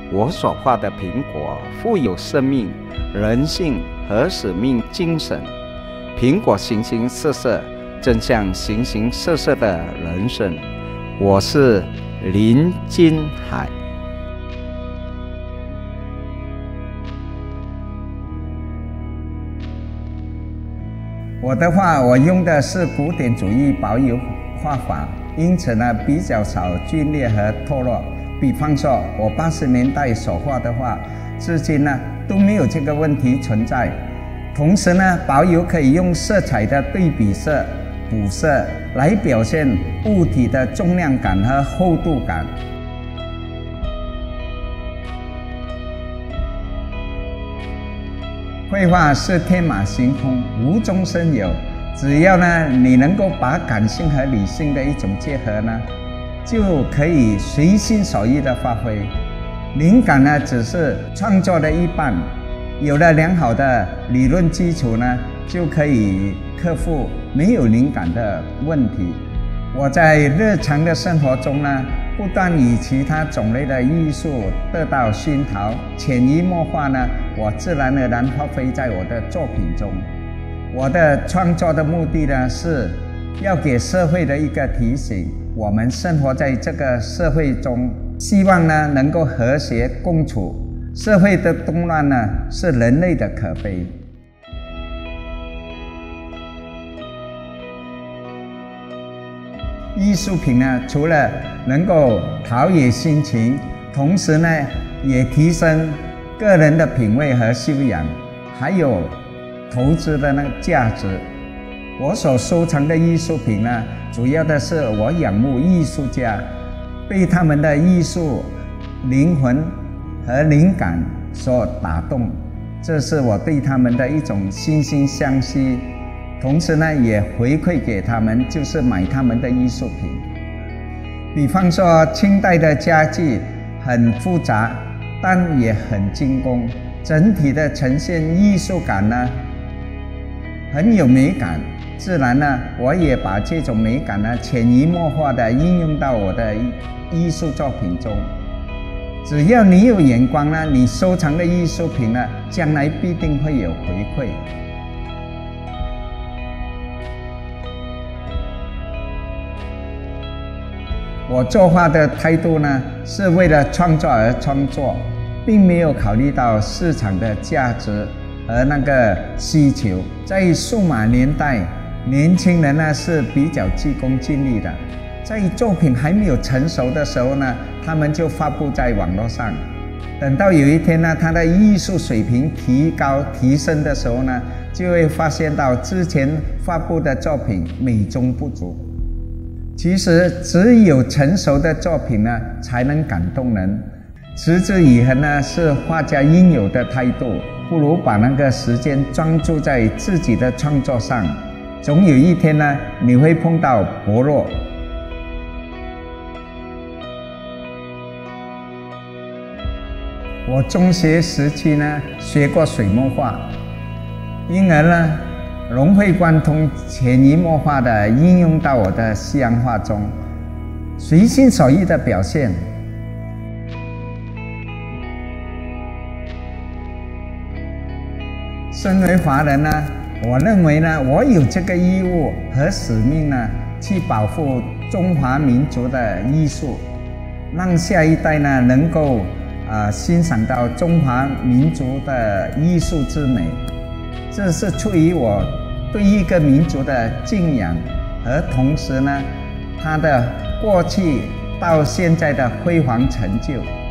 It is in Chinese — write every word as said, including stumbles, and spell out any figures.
我所画的苹果富有生命、人性和使命精神。苹果形形色色，正像形形色色的人生。我是林金海。我的画，我用的是古典主义薄油画法，因此呢比较少皲裂和脱落。比方说，我八十年代所画的画，至今呢都没有这个问题存在。同时呢，薄油可以用色彩的对比色、补色来表现物体的重量感和厚度感。绘画是天马行空，无中生有。只要呢，你能够把感性和理性的一种结合呢，就可以随心所欲的发挥。灵感呢，只是创作的一半。有了良好的理论基础呢，就可以克服没有灵感的问题。我在日常的生活中呢，不断与其他种类的艺术得到熏陶，潜移默化呢，我自然而然发挥在我的作品中。我的创作的目的呢，是要给社会的一个提醒：我们生活在这个社会中，希望呢能够和谐共处。社会的动乱呢，是人类的可悲。艺术品呢，除了能够陶冶心情，同时呢，也提升个人的品味和修养，还有投资的那个价值。我所收藏的艺术品呢，主要的是我仰慕艺术家，被他们的艺术灵魂和灵感所打动，这是我对他们的一种惺惺相惜。同时呢，也回馈给他们，就是买他们的艺术品。比方说，清代的家具很复杂，但也很精工，整体的呈现艺术感呢，很有美感。自然呢，我也把这种美感呢，潜移默化地应用到我的艺术作品中。只要你有眼光呢，你收藏的艺术品呢，将来必定会有回馈。我作画的态度呢，是为了创作而创作，并没有考虑到市场的价值和那个需求。在数码年代，年轻人呢是比较急功近利的，在作品还没有成熟的时候呢，他们就发布在网络上。等到有一天呢，他的艺术水平提高提升的时候呢，就会发现到之前发布的作品美中不足。其实只有成熟的作品呢，才能感动人。持之以恒呢，是画家应有的态度。不如把那个时间专注在自己的创作上，总有一天呢，你会碰到伯乐。我中学时期呢，学过水墨画，因而呢，融会贯通，潜移默化地应用到我的西洋画中，随心所欲的表现。身为华人呢，我认为呢，我有这个义务和使命呢，去保护中华民族的艺术，让下一代呢能够啊、呃、欣赏到中华民族的艺术之美。这是出于我对一个民族的敬仰，和同时呢，它的过去到现在的辉煌成就。